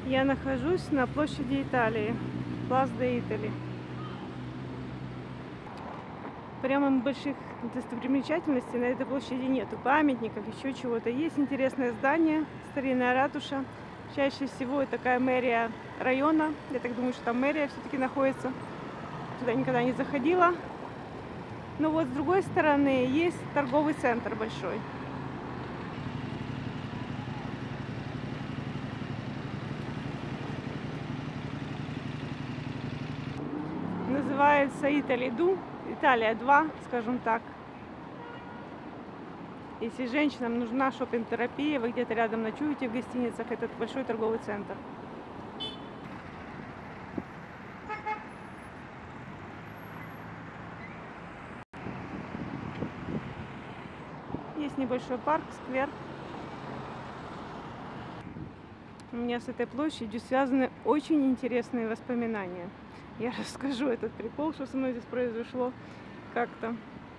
Я нахожусь на площади Италии, Плац де Итали. Прямо больших достопримечательностей на этой площади нету, памятников, еще чего-то. Есть интересное здание, старинная ратуша. Чаще всего это такая мэрия района. Я так думаю, что там мэрия все-таки находится. Туда никогда не заходила. Но вот с другой стороны есть торговый центр большой. Называется Italy 2, Италия 2, скажем так. Если женщинам нужна шопинг-терапия, вы где-то рядом ночуете в гостиницах, этот большой торговый центр. Есть небольшой парк, сквер. У меня с этой площадью связаны очень интересные воспоминания. Я расскажу этот прикол, что со мной здесь произошло как-то.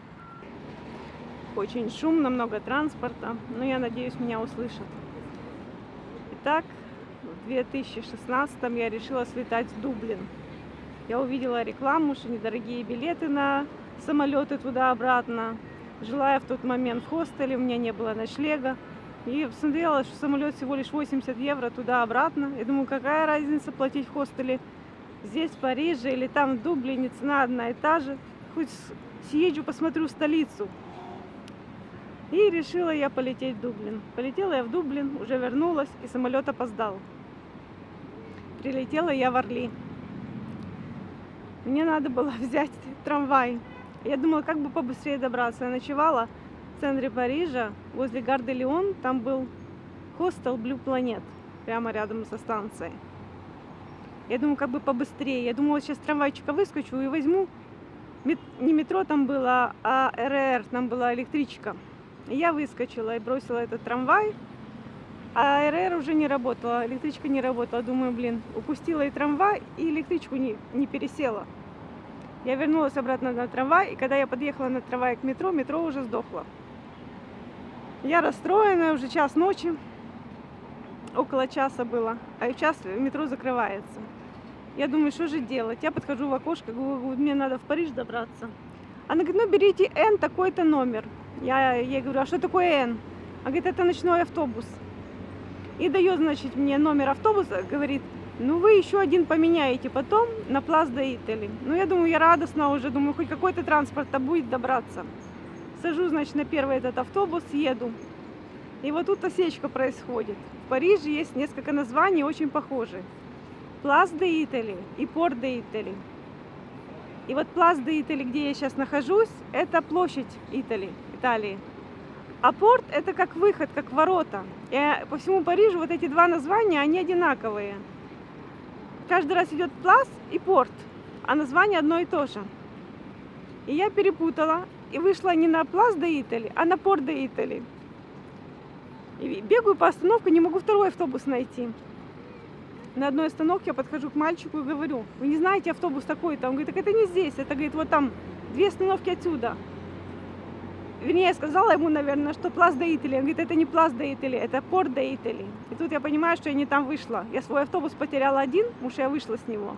Очень шумно, много транспорта, но я надеюсь, меня услышат. Итак, в 2016 я решила слетать в Дублин. Я увидела рекламу, что недорогие билеты на самолеты туда-обратно. Жила я в тот момент в хостеле, у меня не было ночлега. И посмотрела, что самолет всего лишь 80 евро туда-обратно. Я думаю, какая разница платить в хостеле здесь, в Париже или там, в Дублине, цена одна и та же. Хоть съезжу, посмотрю столицу. И решила я полететь в Дублин. Полетела я в Дублин, уже вернулась, и самолет опоздал. Прилетела я в Орли. Мне надо было взять трамвай. Я думала, как бы побыстрее добраться. Я ночевала в центре Парижа, возле Гар де Лион. Там был хостел Blue Planet, прямо рядом со станцией. Я думаю, как бы побыстрее. Я думала, сейчас трамвайчика выскочу и возьму. Не метро там было, а РР, там была электричка. И я выскочила и бросила этот трамвай. А РР уже не работала, электричка не работала. Думаю, блин, упустила и трамвай, и электричку не пересела. Я вернулась обратно на трамвай, и когда я подъехала на трамвай к метро, метро уже сдохло. Я расстроена, уже час ночи, около часа было, а в час метро закрывается. Я думаю, что же делать? Я подхожу в окошко, говорю, мне надо в Париж добраться. Она говорит, ну берите N, такой-то номер. Я ей говорю, а что такое N? Она говорит, это ночной автобус. И дает, значит, мне номер автобуса, говорит, ну вы еще один поменяете потом на Плац де Итали. Ну я думаю, я радостна уже, думаю, хоть какой-то транспорт-то будет добраться. Сажу, значит, на первый этот автобус, еду. И вот тут осечка происходит. В Париже есть несколько названий очень похожих. Плац де Итали и Порт де Итали. И вот Плац де Итали, где я сейчас нахожусь, это площадь Италии. А порт это как выход, как ворота. И по всему Парижу вот эти два названия, они одинаковые. Каждый раз идет Плац и порт, а название одно и то же. И я перепутала и вышла не на Плац де Итали, а на Порт де Итали. И бегаю по остановке, не могу второй автобус найти. На одной остановке я подхожу к мальчику и говорю, вы не знаете автобус такой-то? Он говорит, так это не здесь, это, говорит, вот там 2 остановки отсюда. Вернее, я сказала ему, наверное, что Плац де Итали. Он говорит, это не Плац де Итали, это Порт де Итали. И тут я понимаю, что я не там вышла. Я свой автобус потеряла один, потому что я вышла с него.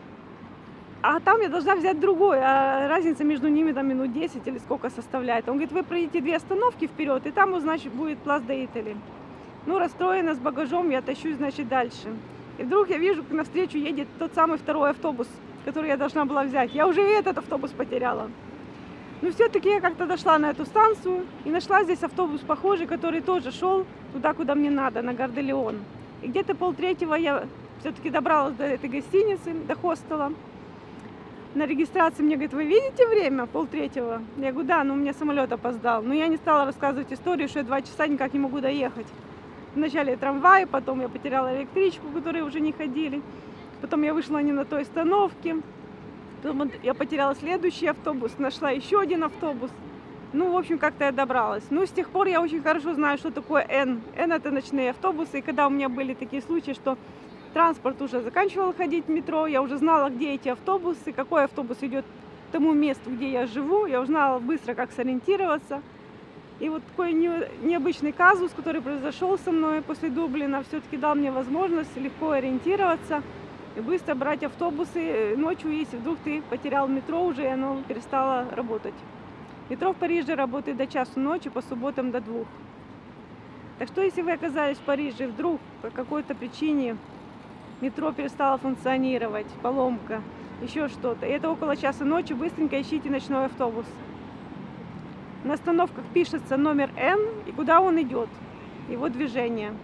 А там я должна взять другой, а разница между ними там минут 10 или сколько составляет. Он говорит, вы пройдите 2 остановки вперед, и там, значит, будет Плац де Итали. Ну, расстроена с багажом, я тащусь, значит, дальше. И вдруг я вижу, как навстречу едет тот самый второй автобус, который я должна была взять. Я уже и этот автобус потеряла. Но все-таки я как-то дошла на эту станцию и нашла здесь автобус похожий, который тоже шел туда, куда мне надо, на Гар де Лион. И где-то 2:30 я все-таки добралась до этой гостиницы, до хостела. На регистрации мне говорит, вы видите время? 2:30. Я говорю, да, но у меня самолет опоздал. Но я не стала рассказывать историю, что я 2 часа никак не могу доехать. Вначале трамвай, потом я потеряла электричку, которые уже не ходили. Потом я вышла не на той остановке. Потом я потеряла следующий автобус, нашла еще один автобус. Ну, в общем, как-то я добралась. Ну, с тех пор я очень хорошо знаю, что такое N. N это ночные автобусы. И когда у меня были такие случаи, что транспорт уже заканчивал ходить в метро, я уже знала, где эти автобусы, какой автобус идет к тому месту, где я живу. Я узнала быстро, как сориентироваться. И вот такой необычный казус, который произошел со мной после Дублина, все-таки дал мне возможность легко ориентироваться и быстро брать автобусы ночью, если вдруг ты потерял метро уже, и оно перестало работать. Метро в Париже работает до часу ночи, по субботам до 2. Так что, если вы оказались в Париже, и вдруг по какой-то причине метро перестало функционировать, поломка, еще что-то, и это около часа ночи, быстренько ищите ночной автобус. На остановках пишется номер N и куда он идет, его движение.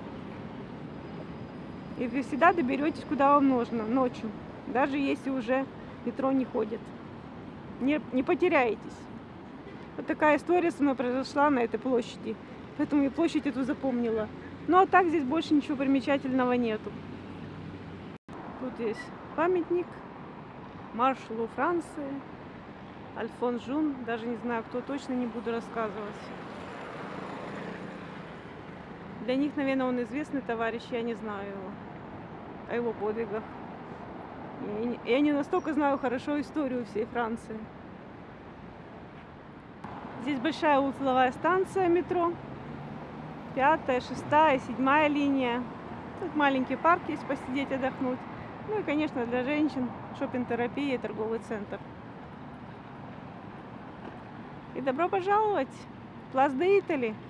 И вы всегда доберетесь, куда вам нужно ночью, даже если уже метро не ходит. Не потеряетесь. Вот такая история со мной произошла на этой площади. Поэтому я площадь эту запомнила. Ну а так здесь больше ничего примечательного нету. Тут есть памятник маршалу Франции. Альфонс Жун, даже не знаю, кто точно, не буду рассказывать. Для них, наверное, он известный товарищ, я не знаю его, о его подвигах. Я не настолько знаю хорошо историю всей Франции. Здесь большая узловая станция метро, 5-я, 6-я, 7-я линия. Тут маленький парк есть, посидеть, отдохнуть. Ну и, конечно, для женщин шопинг-терапия и торговый центр. И добро пожаловать в Плац де Итали.